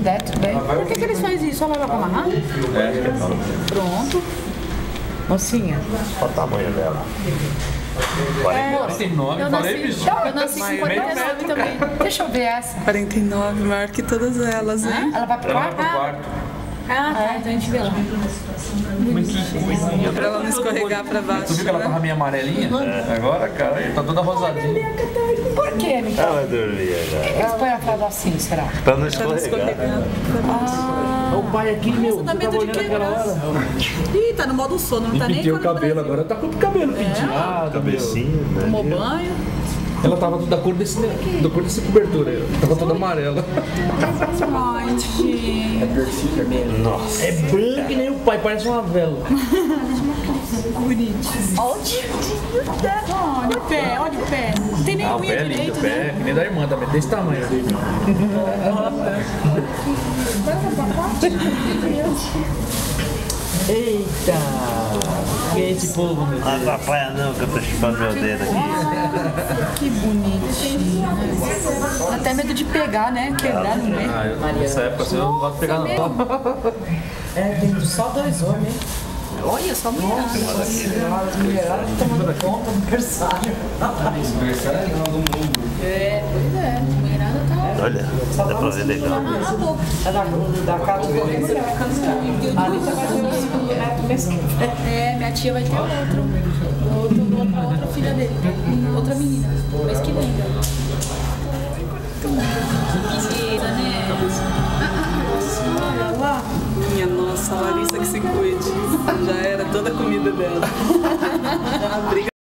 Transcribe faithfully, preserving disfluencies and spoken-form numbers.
der, tudo bem. Por que, que eles fazem isso? Só leva pra amarrar? É, Pronto. Mocinha. Olha o tamanho dela. quarenta e nove, Eu falei, nasci, bicho. eu nasci com quarenta e nove também. Deixa eu ver essa. quarenta e nove, maior que todas elas, né? Ela vai pro Ela vai quarto? pro quarto. Ah, tá. Então a gente vê lá. Bonitinha. Pra ela não escorregar pra baixo. Tu viu que ela tava meio amarelinha? Agora, cara, tá toda rosadinha. Por quê, Micael? Ela dormia Por já. que eles põem a fralda assim, será? Pra não Pra não escorregar. escorregar. O pai aqui, meu, Dá você medo tava de olhando aquela quebrar. hora. Ih, tá no modo sono, não tá nem Penteou o quando cabelo agora, tá com o cabelo penteado, Cabecinha, né? tomou banho. Ela tava da cor desse, da cor desse cobertura, tava toda amarela. Ai, gente. Nossa. É branco que nem o pai, parece uma vela. Bonitinho. Olha o dedinho dela. Olha o pé, olha o pé. Não tem nem Ah, o unha pé é lindo, direito, o pé né? é que nem da irmã também, desse tamanho. Eita! Que é esse povo, meu Não Deus? atrapalha não, que eu tô chupando meu dedo aqui. Que bonitinho. Dá até medo de pegar, né? Quebrar no meio. Ah, eu, nessa época assim, eu não gosto de pegar não. É, tem só dois homens. Olha, só mulher. As mulheradas tomando conta do berçário. É, pois é. Mulherada tá. Olha, dá pra ver legal. É da, da casa do Ali você vai ter É, minha tia vai ter outro. Outro, outra, outra filha dele. Outra menina. Mês que vem. Mentira, né? Olha lá. Minha nossa, Larissa que se cuide. Já era toda a comida dela. Já briga.